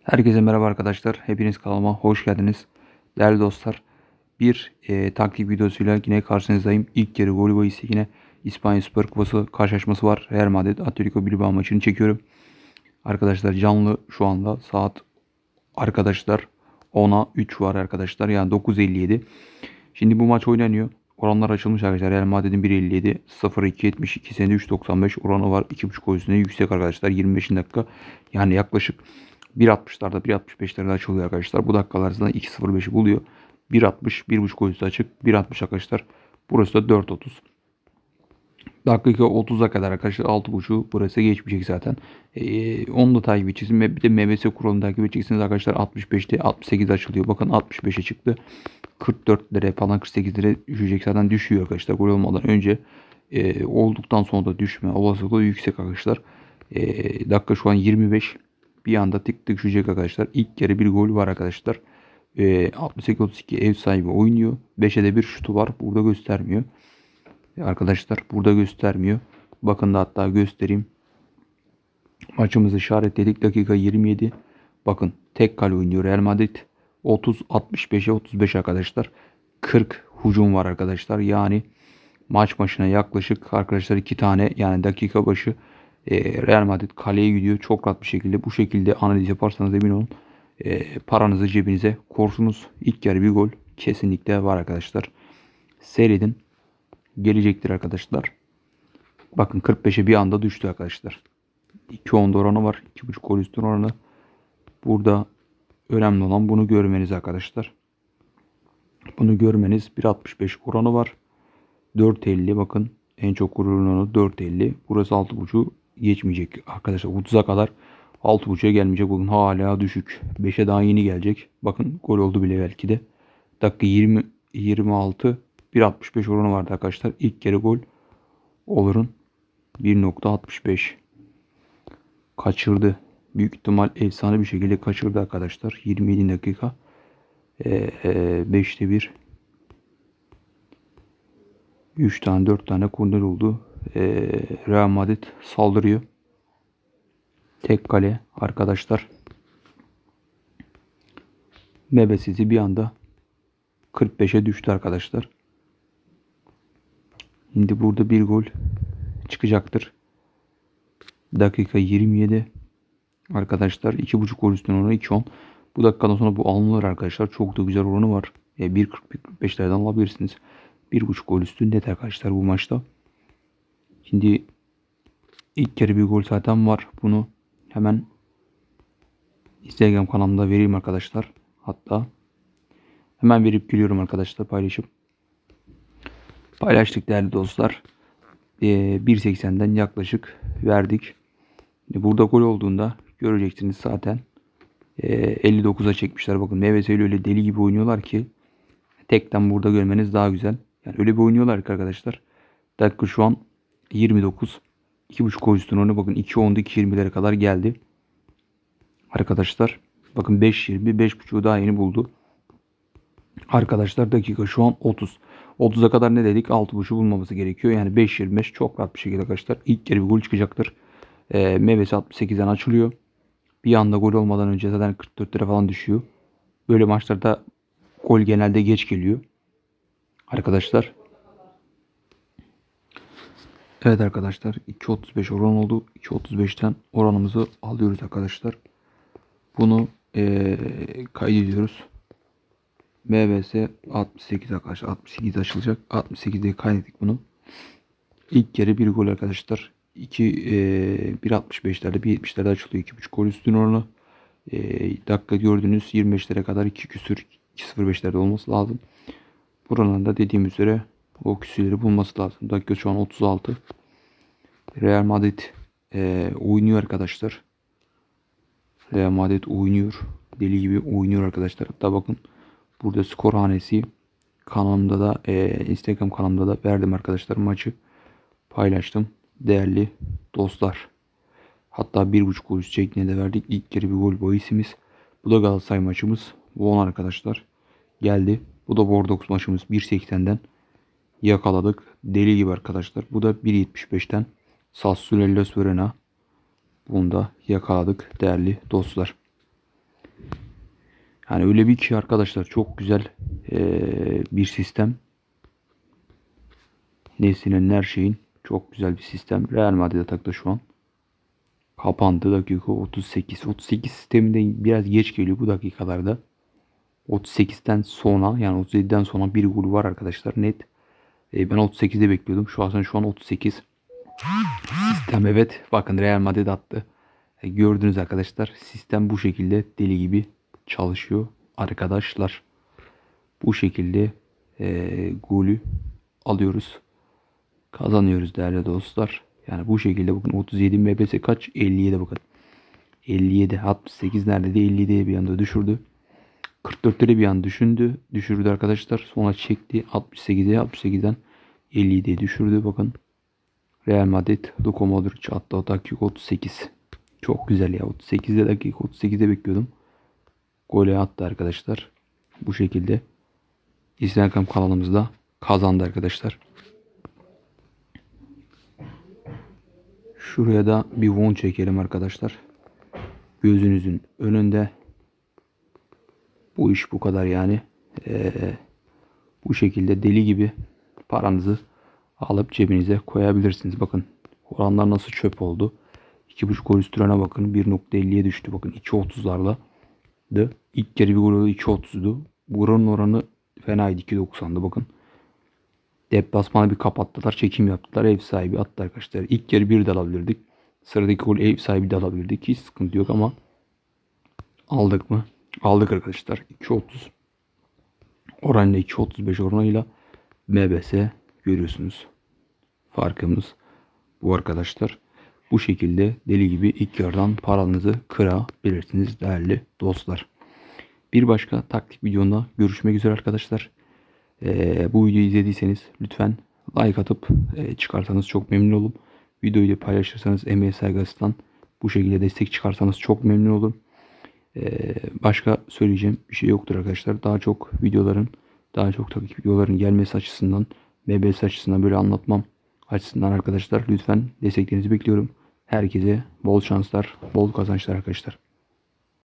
Herkese merhaba arkadaşlar. Hepiniz kanalıma hoş geldiniz. Değerli dostlar, bir taktik videosuyla yine karşınızdayım. İlk yarı gol bahisi yine İspanya Süper Kupası karşılaşması var. Real Madrid Atletico Bilbao maçını çekiyorum. Arkadaşlar canlı şu anda saat arkadaşlar 10'a 3 var arkadaşlar. Yani 9.57. Şimdi bu maç oynanıyor. Oranlar açılmış arkadaşlar. Real Madrid'in 1.57, 0.272, senede 3.95 oranı var. 2.5 gol üstüne yüksek arkadaşlar. 25 dakika. Yani yaklaşık 1.60'larda 1.65'lerde açılıyor arkadaşlar. Bu dakikalar arasında 2.05'i buluyor. 1.60 1.5 gol üstü açık. 1.60 arkadaşlar. Burası da 4.30. Dakika 30'a kadar arkadaşlar 6.5 burası geçmeyecek zaten. Onu da takip edeceksiniz. Bir de MBS kuralını takip edeceksiniz arkadaşlar. 65'te 68 açılıyor. Bakın 65'e çıktı. 44 lira falan 48 lira düşecek. Zaten düşüyor arkadaşlar. Gol olmadan önce olduktan sonra da düşme olasılığı yüksek arkadaşlar. Dakika şu an 25. Bir anda tık tık düşecek arkadaşlar. İlk kere bir gol var arkadaşlar. 68-32 ev sahibi oynuyor. 5'e de bir şutu var. Burada göstermiyor. Arkadaşlar burada göstermiyor. Bakın da hatta göstereyim. Maçımızı işaretledik. Dakika 27. Bakın tek kale oynuyor Real Madrid. 30-65'e 35 arkadaşlar. 40 hücum var arkadaşlar. Yani maç başına yaklaşık arkadaşlar 2 tane yani dakika başı Real Madrid kaleye gidiyor. Çok rahat bir şekilde bu şekilde analiz yaparsanız emin olun paranızı cebinize korsunuz. İlk yarı bir gol kesinlikle var arkadaşlar. Seyredin. Gelecektir arkadaşlar. Bakın 45'e bir anda düştü arkadaşlar. 2.10'da oranı var. 2.5 gol üstün oranı. Burada önemli olan bunu görmeniz arkadaşlar. Bunu görmeniz 1.65 oranı var. 4.50 bakın en çok gururun oranı 4.50. Burası 6.5 geçmeyecek arkadaşlar. 30'a kadar 6.5'a gelmeyecek. Bugün hala düşük. 5'e daha yeni gelecek. Bakın gol oldu bile belki de. Dakika 20 26 1.65 oranı vardı arkadaşlar. İlk kere gol olurun 1.65 kaçırdı. Büyük ihtimal efsane bir şekilde kaçırdı arkadaşlar. 27 dakika. 5'te 1. 3 tane 4 tane korner oldu. Real Madrid saldırıyor. Tek kale arkadaşlar. Mebesizi bir anda 45'e düştü arkadaşlar. Şimdi burada bir gol çıkacaktır. Dakika 27. Arkadaşlar 2.5 gol üstüne oranı 2.10. Bu dakikadan sonra bu alınır arkadaşlar. Çok da güzel oranı var. 1.40-1.45'lerden alabilirsiniz. 1.5 gol üstü net arkadaşlar bu maçta. Şimdi ilk kere bir gol zaten var. Bunu hemen Instagram kanalımda vereyim arkadaşlar. Hatta hemen verip geliyorum arkadaşlar paylaşıp. Paylaştık değerli dostlar. 1.80'den yaklaşık verdik. Burada gol olduğunda göreceksiniz zaten. 59'a çekmişler. Bakın MVS ile öyle deli gibi oynuyorlar ki tekten burada görmeniz daha güzel. Yani öyle bir oynuyorlar ki arkadaşlar. Dakika şu an 29. 2.5 gol üstüne onu bakın 2.10'da 2.20'lere kadar geldi. Arkadaşlar bakın 5.20 5.5'u daha yeni buldu. Arkadaşlar dakika şu an 30. 30'a kadar ne dedik? 6.5'u bulmaması gerekiyor. Yani 5.25 çok rahat bir şekilde arkadaşlar. İlk kere bir gol çıkacaktır. MVS 68'den açılıyor. Bir anda gol olmadan önce zaten 44 lira falan düşüyor. Böyle maçlarda gol genelde geç geliyor. Arkadaşlar. Evet arkadaşlar 2.35 oran oldu. 2.35'ten oranımızı alıyoruz arkadaşlar. Bunu kaydediyoruz. MVS 68 arkadaşlar. 68 açılacak. 68'de kaydettik bunu. İlk kere bir gol arkadaşlar. 1.65'lerde 1.70'lerde açılıyor. 2.5 gol üstün oranı. Dakika gördüğünüz 25'lere kadar 2 küsür 2.05'lerde olması lazım. Buranın da dediğim üzere o küsürleri bulması lazım. Dakika şu an 36. Real Madrid oynuyor arkadaşlar. Real Madrid oynuyor. Deli gibi oynuyor arkadaşlar. Hatta bakın burada skor hanesi kanalımda da Instagram kanalımda da verdim arkadaşlar. Maçı paylaştım. Değerli dostlar. Hatta 1.5 gol üst şeklinde de verdik. İlk kere bir gol bahisimiz. Bu da Galatasaray maçımız. Bu arkadaşlar. Geldi. Bu da Bordeaux maçımız 1.80'den yakaladık. Deli gibi arkadaşlar. Bu da 1.75'ten Sassuolo Verona. Bunu da yakaladık değerli dostlar. Yani öyle bir ki arkadaşlar, çok güzel bir sistem. Nesli'nin, her şeyin çok güzel bir sistem. Real Madrid atakta şu an. Kapandı dakika 38. 38 sisteminde biraz geç geliyor bu dakikalarda. 38'den sonra, yani 37'den sonra bir gol var arkadaşlar, net. Ben 38'de bekliyordum. Şu an 38. Sistem, evet, bakın Real Madrid attı. Gördünüz arkadaşlar, sistem bu şekilde deli gibi çalışıyor arkadaşlar. Bu şekilde golü alıyoruz. Kazanıyoruz değerli dostlar. Yani bu şekilde bakın, 37 MBS kaç? 57 bakın. 57, 68 nerede de 57'ye bir anda düşürdü. 44'leri bir an düşürdü arkadaşlar. Sonra çekti 68'e, 68'den 57'ye düşürdü bakın. Real Madrid, Luka Modric attı o dakika 38. Çok güzel ya, 38'de dakika 38'de bekliyordum. Golü attı arkadaşlar. Bu şekilde Instagram kanalımızda kazandı arkadaşlar. Şuraya da bir won çekelim arkadaşlar. Gözünüzün önünde. Bu iş bu kadar yani. Bu şekilde deli gibi paranızı alıp cebinize koyabilirsiniz. Bakın oranlar nasıl çöp oldu. 2.5 gol üstüne bakın, 1.50'ye düştü. Bakın 2.30'larla. İlk kere bir gol oldu, 2.30'du. Buranın oranı fenaydı, 2.90'dı bakın. Deplasmanı bir kapattılar, çekim yaptılar, ev sahibi attı arkadaşlar. İlk yarı bir de alabilirdik. Sıradaki gol ev sahibi de alabilirdik. Hiç sıkıntı yok ama aldık mı? Aldık arkadaşlar. 2.30 oranla, 2.35 oranıyla MBS görüyorsunuz. Farkımız bu arkadaşlar. Bu şekilde deli gibi ilk yarıdan paranızı kırabilirsiniz değerli dostlar. Bir başka taktik videonda görüşmek üzere arkadaşlar. Bu videoyu izlediyseniz lütfen like atıp çıkarsanız çok memnun olurum. Videoyu da paylaşırsanız, emeğe saygısından bu şekilde destek çıkarsanız çok memnun olurum. Başka söyleyeceğim bir şey yoktur arkadaşlar. Daha çok takip videoların gelmesi açısından, MBS açısından, böyle anlatmam açısından arkadaşlar, lütfen desteklerinizi bekliyorum. Herkese bol şanslar, bol kazançlar arkadaşlar.